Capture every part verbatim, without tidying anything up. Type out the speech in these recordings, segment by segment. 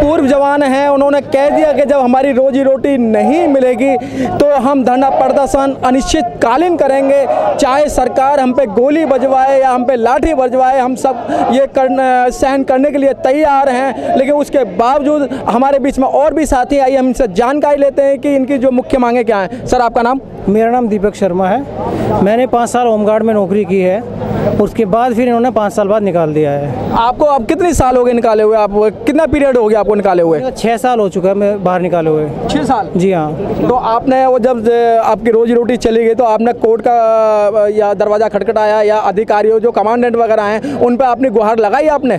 पूर्व जवान हैं, उन्होंने कह दिया कि जब हमारी रोजी रोटी नहीं मिलेगी तो हम धरना प्रदर्शन अनिश्चितकालीन करेंगे, चाहे सरकार हम पे गोली बजवाए या हम पे लाठी बजवाए, हम सब ये करना सहन करने के लिए तैयार हैं। लेकिन उसके बावजूद हमारे बीच में और भी साथी आइए हम इनसे जानकारी लेते हैं कि इनकी जो मुख्य मांगे क्या हैं। सर, आपका नाम? मेरा नाम दीपक शर्मा है। मैंने पाँच साल होमगार्ड में नौकरी की है, उसके बाद फिर इन्होंने पाँच साल बाद निकाल दिया है। आपको अब कितने साल हो गए निकाले हुए? आप कितना पीरियड हो गया आपको निकाले हुए? छः साल हो चुका है मैं बाहर निकाले हुए। छः साल? जी हाँ। तो आपने वो जब आपकी रोजी रोटी चली गई तो आपने कोर्ट का या दरवाज़ा खटखटाया या अधिकारियों जो कमांडेंट वगैरह हैं उन पर अपनी गुहार लगाई आपने?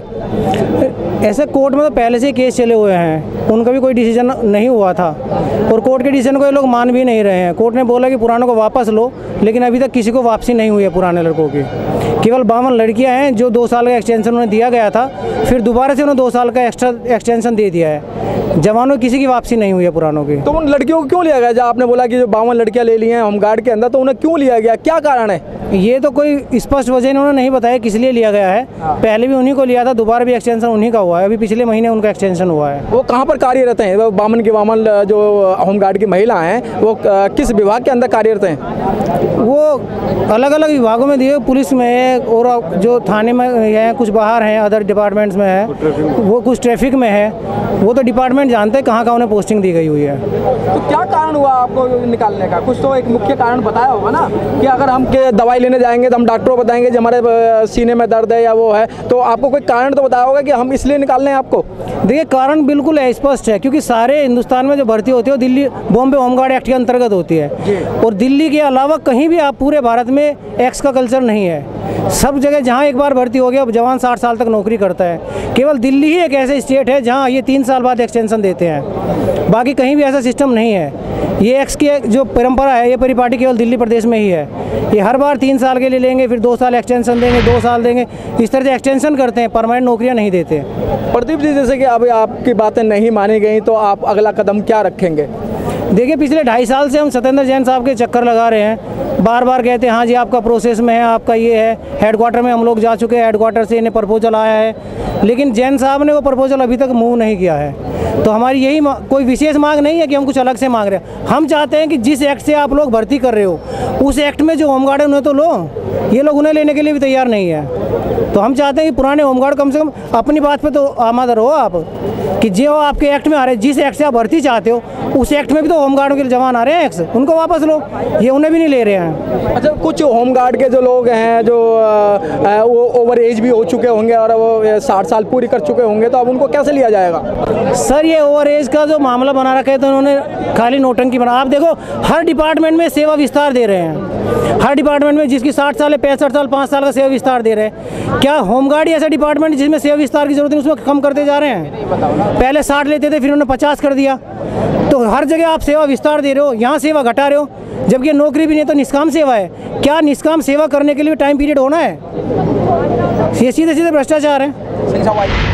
ऐसे कोर्ट में तो पहले से केस चले हुए हैं, उनका भी कोई डिसीजन नहीं हुआ था और कोर्ट के डिसीजन को ये लोग मान भी नहीं रहे हैं। कोर्ट ने बोला कि पुरानों को वापस लो, लेकिन अभी तक किसी को वापसी नहीं हुई है पुराने लड़कों की। केवल बावन लड़कियां हैं जो दो साल का एक्सटेंशन उन्हें दिया गया था, फिर दोबारा से उन्हें दो साल का एक्स्ट्रा एक्सटेंशन दे दिया है। जवानों किसी की वापसी नहीं हुई है पुरानों की। तो उन लड़कियों को क्यों लिया गया? जब आपने बोला कि जो बावन लड़कियां ले ली हैं होमगार्ड के अंदर, तो उन्हें क्यों लिया गया, क्या कारण है? ये तो कोई स्पष्ट वजह इन्होंने नहीं बताया किस लिए लिया गया है। पहले भी उन्हीं को लिया था, दोबारा भी एक्सटेंशन उन्हीं का हुआ है, अभी पिछले महीने उनका एक्सटेंशन हुआ है। वो कहाँ पर कार्यरत हैं? वो बावन की बावन जो होमगार्ड की महिला हैं वो किस विभाग के अंदर कार्यरत हैं? वो अलग अलग विभागों में दिए, पुलिस में है और जो थाने में है, कुछ बाहर हैं, अदर डिपार्टमेंट्स में है, वो कुछ ट्रैफिक में है। वो तो डिपार्टमेंट जानते हैं कहाँ कहाँ उन्हें पोस्टिंग दी गई हुई है। तो क्या कारण हुआ आपको निकालने का? कुछ तो एक मुख्य कारण बताया होगा ना कि अगर हम के दवाई लेने जाएंगे तो हम डॉक्टरों को बताएंगे कि हमारे सीने में दर्द है या वो है, तो आपको कोई कारण तो बताया होगा कि हम इसलिए निकालने हैं आपको? देखिए, कारण बिल्कुल है, स्पष्ट है, क्योंकि सारे हिंदुस्तान में जो भर्ती होती है वो दिल्ली बॉम्बे होमगार्ड एक्ट के अंतर्गत होती है और दिल्ली के अलावा कहीं भी आप पूरे भारत में एक्स का कल्चर नहीं है। सब जगह जहाँ एक बार भर्ती हो गया जवान साठ साल तक नौकरी करता है। केवल दिल्ली ही एक ऐसे स्टेट है जहाँ ये तीन साल बाद एक्सटेंशन देते हैं, बाकी कहीं भी ऐसा सिस्टम नहीं है। ये एक्स की जो परंपरा है, ये परिपाटी केवल दिल्ली प्रदेश में ही है। ये हर बार तीन साल के लिए लेंगे, फिर दो साल एक्सटेंशन देंगे, दो साल देंगे, इस तरह से एक्सटेंशन करते हैं, परमानेंट नौकरियां नहीं देते। प्रदीप जी, जैसे कि अभी आपकी बातें नहीं मानी गई तो आप अगला कदम क्या रखेंगे? देखिए, पिछले ढाई साल से हम सत्येंद्र जैन साहब के चक्कर लगा रहे हैं, बार बार कहते हैं हाँ जी आपका प्रोसेस में है, आपका ये है। हेडक्वार्टर में हम लोग जा चुके हैं, हेडक्वार्टर से इन्हें प्रपोजल आया है, लेकिन जैन साहब ने वो प्रपोजल अभी तक मूव नहीं किया है। तो हमारी यही कोई विशेष मांग नहीं है कि हम कुछ अलग से मांग रहे हैं। हम चाहते हैं कि जिस एक्ट से आप लोग भर्ती कर रहे हो उस एक्ट में जो होमगार्ड है उन्हें तो लो, ये लोग उन्हें लेने के लिए भी तैयार नहीं है। तो हम चाहते हैं कि पुराने होमगार्ड कम से कम अपनी बात पे तो आमाद रहो आप, कि जो आपके एक्ट में आ रहे हैं, जिस एक्ट से आप भर्ती चाहते हो उस एक्ट में भी तो होमगार्ड के जवान आ रहे हैं एक्स, उनको वापस लो, ये उन्हें भी नहीं ले रहे हैं। अच्छा, कुछ होमगार्ड के जो लोग हैं जो आ, वो ओवर एज भी हो चुके होंगे और वो साठ साल पूरी कर चुके होंगे, तो अब उनको कैसे लिया जाएगा? सर, ये ओवर एज का जो मामला बना रखा है तो उन्होंने खाली नोटंकी बना। आप देखो, हर डिपार्टमेंट में सेवा विस्तार दे रहे हैं, हर डिपार्टमेंट में जिसकी साठ साल है, पैंसठ साल, पाँच साल का सेवा विस्तार दे रहे हैं। क्या होमगार्ड ऐसा डिपार्टमेंट जिसमें सेवा विस्तार की जरूरत है उसमें कम करते जा रहे हैं? पहले साठ लेते थे, फिर उन्होंने पचास कर दिया। तो हर जगह आप सेवा विस्तार दे रहे हो, यहाँ सेवा घटा रहे हो, जबकि नौकरी भी नहीं तो निष्काम सेवा है। क्या निष्काम सेवा करने के लिए टाइम पीरियड होना है? ये सीधे सीधे भ्रष्टाचार है।